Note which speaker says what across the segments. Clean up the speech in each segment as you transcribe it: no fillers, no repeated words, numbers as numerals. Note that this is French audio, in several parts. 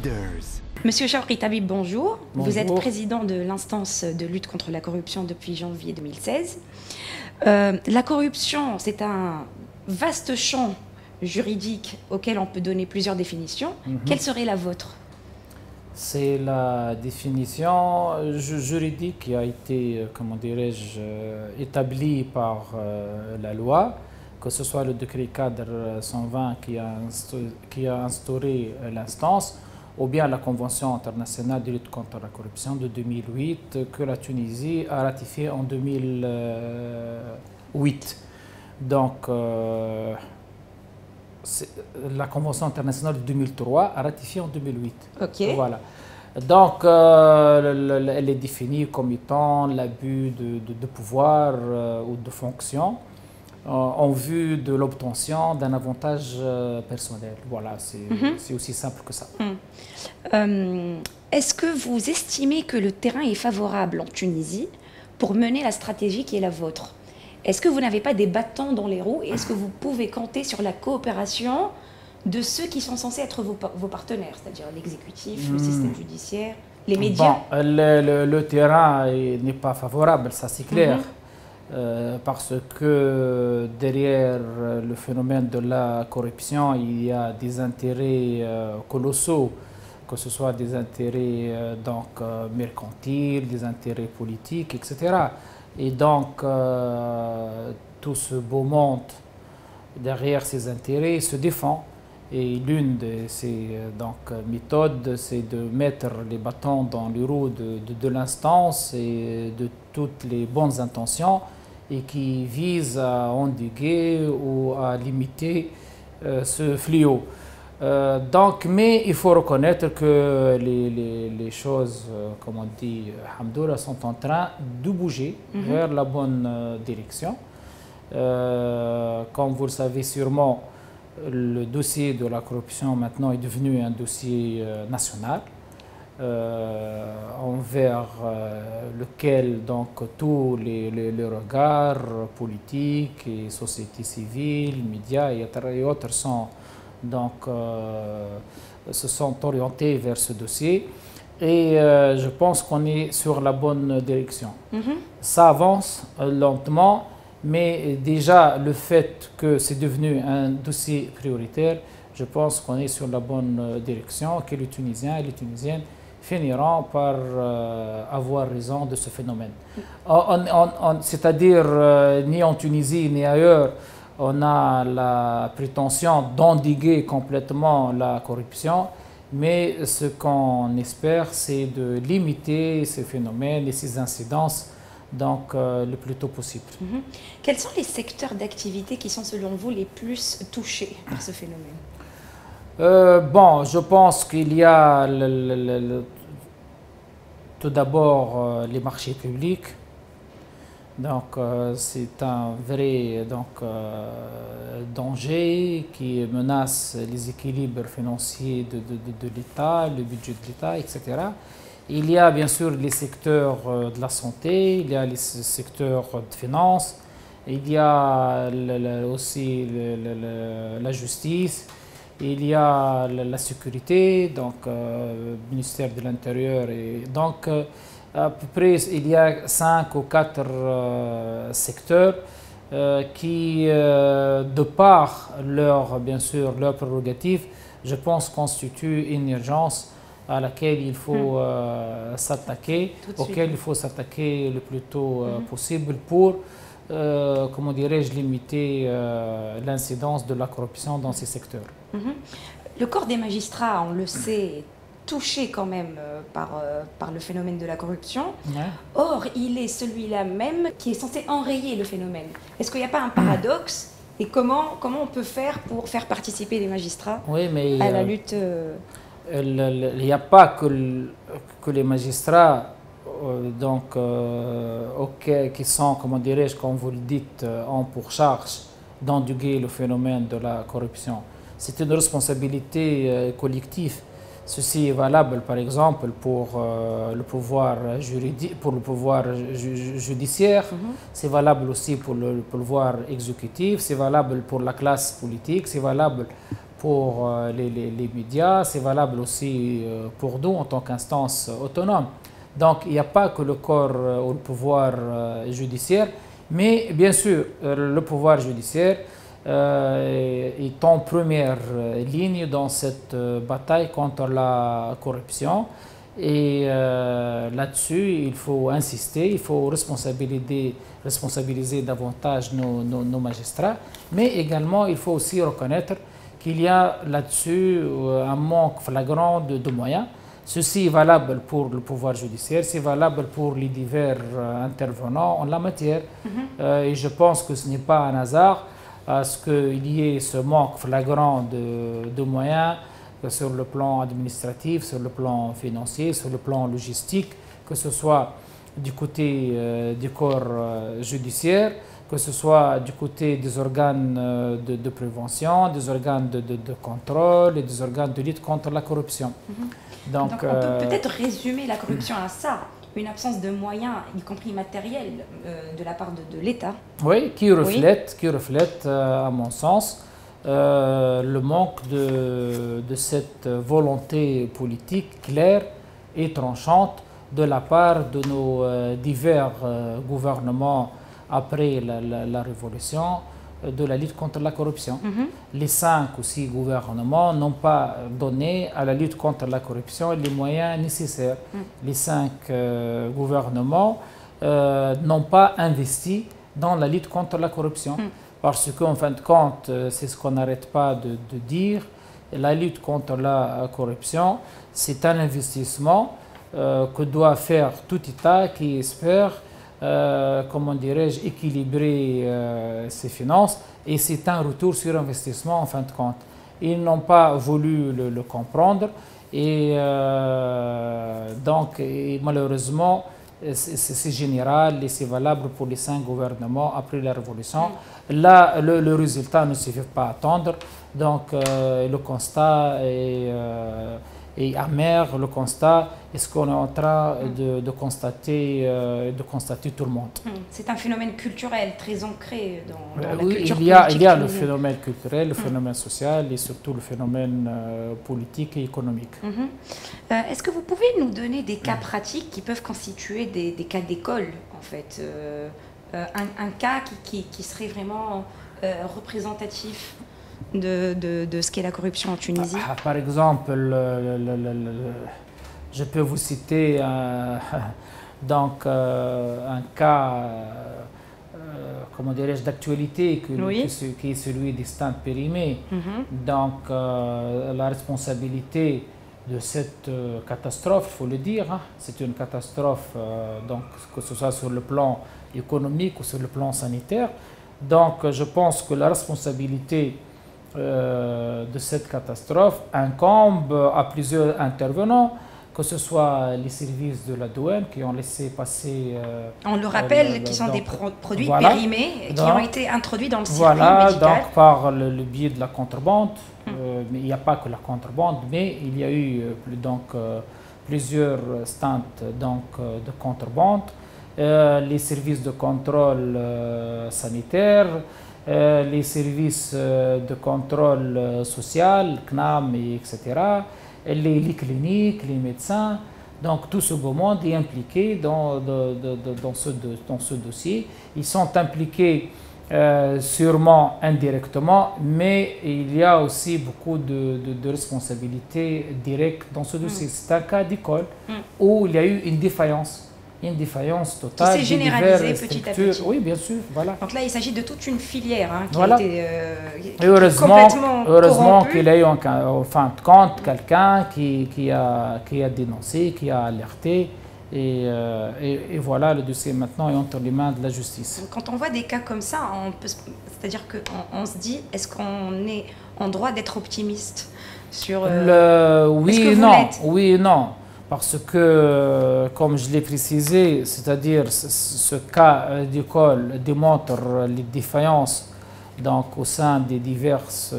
Speaker 1: Leaders.
Speaker 2: Monsieur Chaouri Tabib, bonjour.
Speaker 3: Bonjour.
Speaker 2: Vous êtes président de l'instance de lutte contre la corruption depuis janvier 2016. La corruption, c'est un vaste champ juridique auquel on peut donner plusieurs définitions. Quelle serait la vôtre?
Speaker 3: C'est la définition juridique qui a été, comment dirais-je, établie par la loi, que ce soit le décret cadre 120 qui a instauré l'instance, ou bien la Convention internationale de lutte contre la corruption de 2008 que la Tunisie a ratifiée en 2008. Donc, la Convention internationale de 2003 a ratifié en 2008.
Speaker 2: Ok.
Speaker 3: Voilà. Donc, elle est définie comme étant l'abus de pouvoir ou de fonction en vue de l'obtention d'un avantage personnel. Voilà, c'est aussi simple que ça.
Speaker 2: Est-ce que vous estimez que le terrain est favorable en Tunisie pour mener la stratégie qui est la vôtre? Est-ce que vous n'avez pas des bâtons dans les roues et est-ce que vous pouvez compter sur la coopération de ceux qui sont censés être vos partenaires, c'est-à-dire l'exécutif, le système judiciaire, les médias?
Speaker 3: Bon, le terrain n'est pas favorable, ça c'est clair. Parce que derrière le phénomène de la corruption, il y a des intérêts colossaux, que ce soit des intérêts mercantiles, des intérêts politiques, etc. Et donc, tout ce beau monde, derrière ces intérêts, se défend. Et l'une de ces méthodes, c'est de mettre les bâtons dans les roues de l'instance et de toutes les bonnes intentions et qui visent à endiguer ou à limiter ce fléau. Mais il faut reconnaître que les choses, comme on dit, Hamdoullah, sont en train de bouger vers la bonne direction. Comme vous le savez sûrement, le dossier de la corruption maintenant est devenu un dossier national envers lequel donc tous les regards politiques et société civile, médias et autres se sont orientés vers ce dossier et je pense qu'on est sur la bonne direction. Ça avance lentement, mais déjà le fait que c'est devenu un dossier prioritaire, je pense qu'on est sur la bonne direction, que les Tunisiens et les Tunisiennes finiront par avoir raison de ce phénomène. C'est-à-dire, ni en Tunisie ni ailleurs, on a la prétention d'endiguer complètement la corruption, mais ce qu'on espère, c'est de limiter ces phénomènes et ces incidences le plus tôt possible.
Speaker 2: Quels sont les secteurs d'activité qui sont selon vous les plus touchés par ce phénomène?
Speaker 3: Je pense qu'il y a tout d'abord les marchés publics. Donc, c'est un vrai danger qui menace les équilibres financiers de l'État, le budget de l'État, etc. Il y a bien sûr les secteurs de la santé, il y a les secteurs de finances, il y a aussi la justice, il y a la sécurité, donc le ministère de l'Intérieur. Et donc, à peu près, il y a 5 ou 4 secteurs qui, de par bien sûr, leurs prérogatives, je pense, constituent une urgence à laquelle il faut s'attaquer, auquel il faut s'attaquer le plus tôt possible pour, comment dirais-je, limiter l'incidence de la corruption dans ces secteurs.
Speaker 2: Le corps des magistrats, on le sait, est touché quand même par le phénomène de la corruption. Or, il est celui-là même qui est censé enrayer le phénomène. Est-ce qu'il n'y a pas un paradoxe? Et comment on peut faire pour faire participer les magistrats à la lutte
Speaker 3: il n'y a pas que les magistrats qui sont, comment dirais-je, comme vous le dites, en pour charge d'endiguer le phénomène de la corruption. C'est une responsabilité collective. Ceci est valable, par exemple, pour le pouvoir juridique, pour le pouvoir judiciaire. C'est valable aussi pour le pouvoir exécutif. C'est valable pour la classe politique. C'est valable pour les médias, c'est valable aussi pour nous en tant qu'instance autonome. Donc il n'y a pas que le corps ou le pouvoir judiciaire, mais bien sûr le pouvoir judiciaire est en première ligne dans cette bataille contre la corruption. Et là-dessus, il faut insister, il faut responsabiliser davantage nos magistrats, mais également il faut aussi reconnaître qu'il y a là-dessus un manque flagrant de moyens. Ceci est valable pour le pouvoir judiciaire, c'est valable pour les divers intervenants en la matière. Et je pense que ce n'est pas un hasard à ce qu'il y ait ce manque flagrant de moyens, que sur le plan administratif, sur le plan financier, sur le plan logistique, que ce soit du côté du corps judiciaire, que ce soit du côté des organes de prévention, des organes de contrôle et des organes de lutte contre la corruption.
Speaker 2: Donc on peut peut-être résumer la corruption à ça, une absence de moyens, y compris matériels, de la part de l'État.
Speaker 3: Oui, qui reflète à mon sens, le manque de cette volonté politique claire et tranchante de la part de nos divers gouvernements après la Révolution de la lutte contre la corruption. Les 5 ou 6 gouvernements n'ont pas donné à la lutte contre la corruption les moyens nécessaires. Les 5 gouvernements n'ont pas investi dans la lutte contre la corruption. Parce qu'en fin de compte, c'est ce qu'on n'arrête pas de dire, la lutte contre la corruption, c'est un investissement que doit faire tout État qui espère, comment dirais-je, équilibrer ses finances, et c'est un retour sur investissement en fin de compte. Ils n'ont pas voulu le comprendre, et donc malheureusement, c'est général et c'est valable pour les 5 gouvernements après la Révolution. Là, le résultat ne se fait pas attendre. Donc, le constat est amer. Le constat est ce qu'on est en train de constater tout le monde.
Speaker 2: C'est un phénomène culturel très ancré dans la
Speaker 3: oui,
Speaker 2: culture
Speaker 3: politique. Il y a le
Speaker 2: tunisienne.
Speaker 3: phénomène culturel, le phénomène social et surtout le phénomène politique et économique.
Speaker 2: Est-ce que vous pouvez nous donner des cas pratiques qui peuvent constituer des cas d'école, en fait, un cas qui serait vraiment représentatif de ce qu'est la corruption en Tunisie?
Speaker 3: Par exemple, je peux vous citer donc, un cas comment dirais-je, d'actualité qui est celui des stands périmés. Donc la responsabilité de cette catastrophe, il faut le dire, c'est une catastrophe donc, que ce soit sur le plan économique ou sur le plan sanitaire. Donc je pense que la responsabilité de cette catastrophe incombe à plusieurs intervenants, que ce soit les services de la douane qui ont laissé passer...
Speaker 2: On le rappelle, qui sont des produits périmés qui ont été introduits dans le circuit médical.
Speaker 3: Donc par le biais de la contrebande, mais il n'y a pas que la contrebande, mais il y a eu plusieurs stands de contrebande, les services de contrôle sanitaire, les services de contrôle social, CNAM, etc., les cliniques, les médecins. Donc tout ce beau monde est impliqué dans ce dossier. Ils sont impliqués sûrement indirectement, mais il y a aussi beaucoup de responsabilités directes dans ce dossier. C'est un cas d'école où il y a eu une défaillance totale.
Speaker 2: Qui s'est généralisée petit à petit.
Speaker 3: Oui, bien sûr. Voilà.
Speaker 2: Donc là, il s'agit de toute une filière qui
Speaker 3: voilà.
Speaker 2: a été
Speaker 3: heureusement qu'il y a eu en fin de compte quelqu'un qui a dénoncé, qui a alerté. Et voilà, le dossier maintenant est entre les mains de la justice.
Speaker 2: Quand on voit des cas comme ça, c'est-à-dire qu'on se dit, est-ce qu'on est en droit d'être optimiste sur
Speaker 3: oui et non. Parce que, comme je l'ai précisé, c'est-à-dire ce cas d'école démontre les défaillances donc, au sein des divers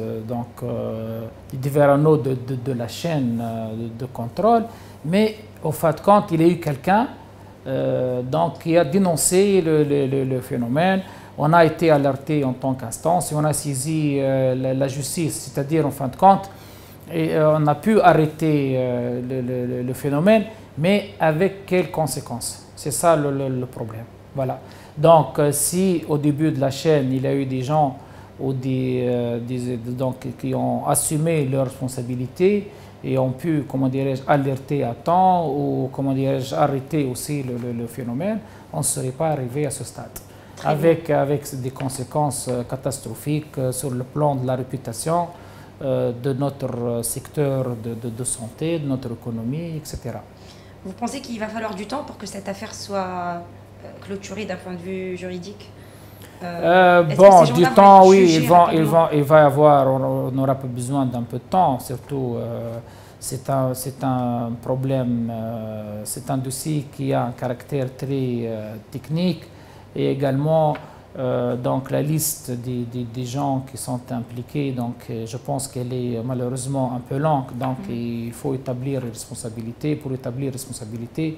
Speaker 3: anneaux de la chaîne de contrôle, mais au fin de compte, il y a eu quelqu'un qui a dénoncé le phénomène. On a été alerté en tant qu'instance et on a saisi la justice, c'est-à-dire en fin de compte, et on a pu arrêter le phénomène, mais avec quelles conséquences? C'est ça le problème. Voilà. Donc, si au début de la chaîne, il y a eu des gens ou donc, qui ont assumé leurs responsabilités et ont pu, comment dirais-je, alerter à temps ou, comment dirais-je, arrêter aussi le phénomène, on ne serait pas arrivé à ce stade. Avec des conséquences catastrophiques sur le plan de la réputation de notre secteur de santé, de notre économie, etc.
Speaker 2: Vous pensez qu'il va falloir du temps pour que cette affaire soit clôturée d'un point de vue juridique?
Speaker 3: Bon, du temps, oui, il va y avoir, on n'aura pas besoin d'un peu de temps, surtout c'est un problème, c'est un dossier qui a un caractère très technique et également donc la liste des gens qui sont impliqués, donc je pense qu'elle est malheureusement un peu longue, donc il faut établir les responsabilités. Pour établir les responsabilités,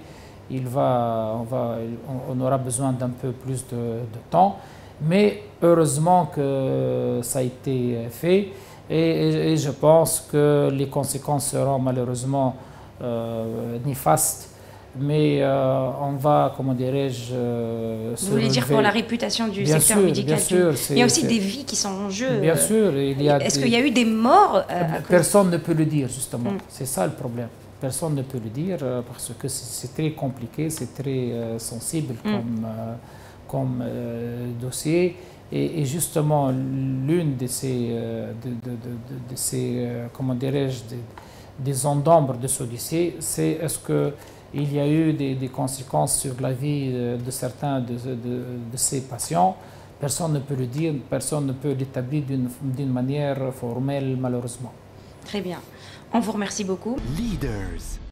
Speaker 3: on aura besoin d'un peu plus de temps. Mais heureusement que ça a été fait et je pense que les conséquences seront malheureusement néfastes. Mais on va, comment dirais-je,
Speaker 2: Vous voulez dire pour la réputation du secteur médical?
Speaker 3: Bien sûr.
Speaker 2: Il y a aussi des vies qui sont en jeu.
Speaker 3: Bien sûr.
Speaker 2: Est-ce qu'il y a eu des morts
Speaker 3: Personne ne peut le dire, justement. C'est ça le problème. Personne ne peut le dire parce que c'est très compliqué, c'est très sensible comme dossier. Et justement, l'une de ces comment dirais-je, des zones d'ombre de ce dossier, c'est est-ce qu'il y a eu des conséquences sur la vie de certains de ces patients. Personne ne peut le dire, personne ne peut l'établir d'une manière formelle, malheureusement.
Speaker 2: Très bien. On vous remercie beaucoup. Leaders.